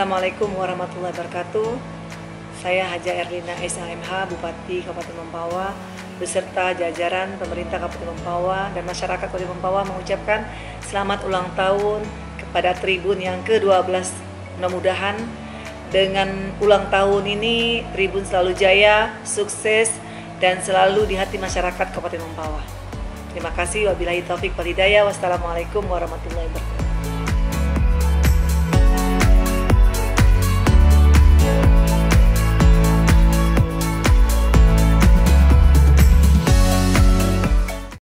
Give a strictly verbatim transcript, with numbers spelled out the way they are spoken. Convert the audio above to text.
Assalamualaikum warahmatullahi wabarakatuh. Saya Haja Erlina S A M H, Bupati Kabupaten Mempawah, beserta jajaran pemerintah Kabupaten Mempawah dan masyarakat Kabupaten Mempawah mengucapkan selamat ulang tahun kepada Tribun yang ke dua belas. Mudah-mudahan dengan ulang tahun ini Tribun selalu jaya, sukses, dan selalu di hati masyarakat Kabupaten Mempawah. Terima kasih. Wabillahi taufik wal hidayah. Wassalamualaikum warahmatullahi wabarakatuh.